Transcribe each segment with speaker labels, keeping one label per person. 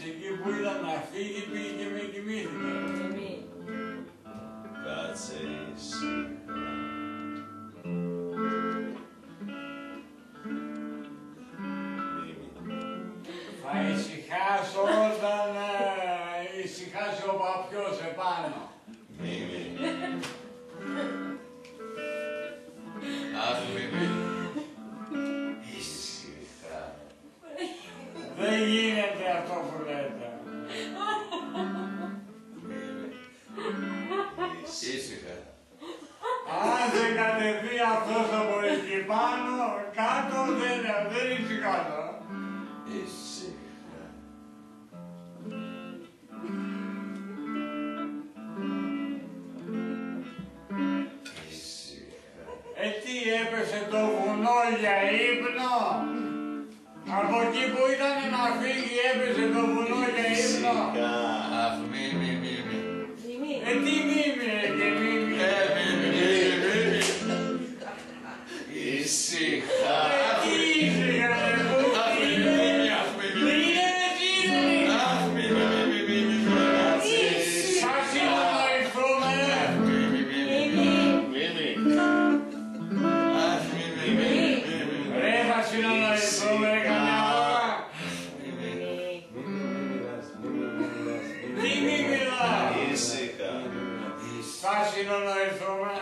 Speaker 1: εκεί που ήταν να φύγει, πήγε και με κοιμήθηκε.
Speaker 2: Κάτσε ήσυχα.
Speaker 1: Θα ησυχάσω όταν ησυχάσει ο παπιός επάνω.
Speaker 2: Μίμη. Αχ, Μίμη. Ήσυχα.
Speaker 1: Δεν γίνεται αυτό που λέτε.
Speaker 2: Ήσυχα.
Speaker 1: Αν δεν κατεβεί αυτός από εκεί πάνω, κάτω δεν ησυχάζω.
Speaker 2: Ήσυχα. Ήσυχα.
Speaker 1: Τι έπεσε το βουνό για ύπνο. Από εκεί που ήταν να φύγει έπεσε το βουνό για ύπνο.
Speaker 2: Αχ, Μίμη.
Speaker 1: Τι μίμη και μίμη.
Speaker 2: Ήσυχα.
Speaker 1: Τι ήσυχα ρε πού είναι. Θα συνονοηθούμε. Ρε θα συνονοηθούμε καμιά ώρα. Τι μη μιλάς.
Speaker 2: Ήσυχα.
Speaker 1: Θα συνονοηθούμε.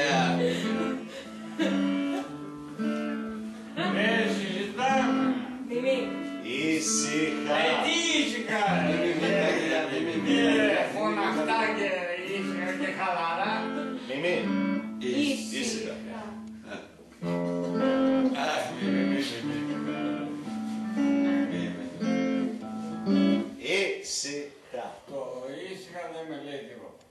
Speaker 1: Συζητάμε.
Speaker 2: Ήσυχα.
Speaker 1: Τι ήσυχα φωναχτά και ήσυχα και χαλαρά.
Speaker 2: Μίμη. Ήσυχα. Αχ, Μίμη. Ήσυχα.
Speaker 1: Το ήσυχα δεν με λέει τίποτα.